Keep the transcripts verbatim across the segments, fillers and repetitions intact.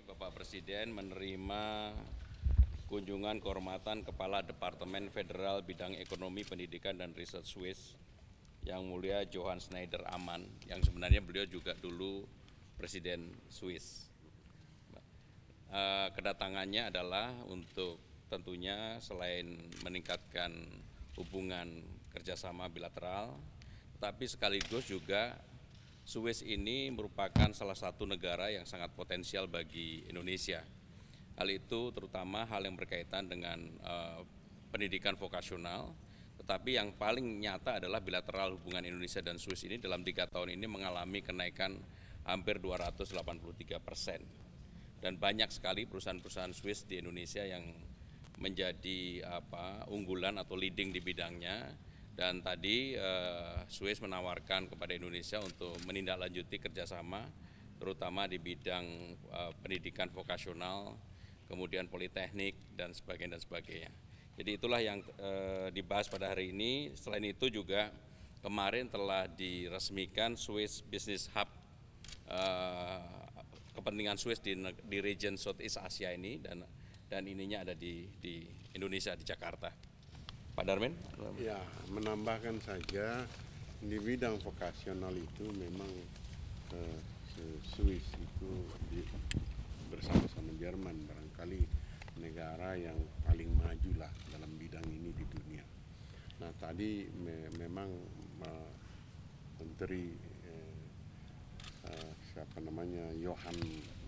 Bapak Presiden menerima kunjungan kehormatan Kepala Departemen Federal Bidang Ekonomi, Pendidikan, dan Riset Swiss, Yang Mulia Johan Schneider Ammann, yang sebenarnya beliau juga dulu Presiden Swiss. Kedatangannya adalah untuk tentunya selain meningkatkan hubungan kerjasama bilateral, tetapi sekaligus juga Swiss ini merupakan salah satu negara yang sangat potensial bagi Indonesia. Hal itu terutama hal yang berkaitan dengan uh, pendidikan vokasional, tetapi yang paling nyata adalah bilateral hubungan Indonesia dan Swiss ini dalam tiga tahun ini mengalami kenaikan hampir dua ratus delapan puluh tiga persen. Dan banyak sekali perusahaan-perusahaan Swiss di Indonesia yang menjadi apa, unggulan atau leading di bidangnya. Dan tadi eh, Swiss menawarkan kepada Indonesia untuk menindaklanjuti kerjasama, terutama di bidang eh, pendidikan vokasional, kemudian politeknik, dan sebagainya dan sebagainya. Jadi itulah yang eh, dibahas pada hari ini. Selain itu juga kemarin telah diresmikan Swiss Business Hub, eh, kepentingan Swiss di, di region Southeast Asia ini, dan dan ininya ada di, di Indonesia, di Jakarta. Pak Darmin? Ya, menambahkan saja di bidang vokasional itu memang eh, Swiss itu di, bersama-sama Jerman barangkali negara yang paling maju lah dalam bidang ini di dunia. Nah tadi me, memang uh, Menteri eh, uh, siapa namanya Johan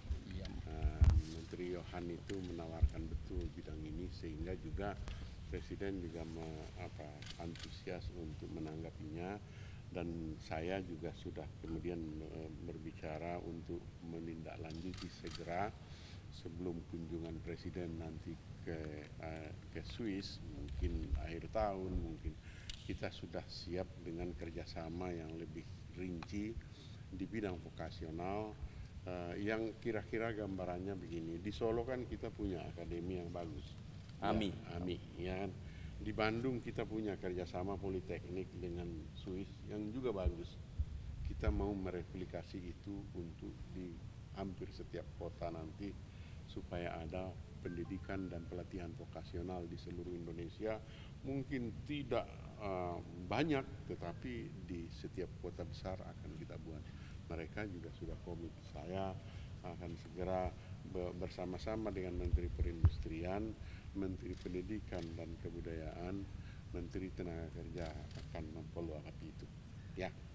uh, Menteri Johan itu menawarkan betul bidang ini, sehingga juga Presiden juga me, apa, antusias untuk menanggapinya, dan saya juga sudah kemudian e, berbicara untuk menindaklanjuti segera sebelum kunjungan Presiden nanti ke e, ke Swiss, mungkin akhir tahun, mungkin kita sudah siap dengan kerjasama yang lebih rinci di bidang vokasional. e, yang kira-kira gambarannya begini, di Solo kan kita punya akademi yang bagus, AMI. Ya, AMI, ya kan. Di Bandung kita punya kerjasama politeknik dengan Swiss yang juga bagus. Kita mau mereplikasi itu untuk di hampir setiap kota nanti, supaya ada pendidikan dan pelatihan vokasional di seluruh Indonesia. Mungkin tidak uh, banyak, tetapi di setiap kota besar akan kita buat. Mereka juga sudah komit. Saya akan segera bersama-sama dengan Menteri Perindustrian, Menteri Pendidikan dan Kebudayaan, Menteri Tenaga Kerja akan memfollow up itu. Ya.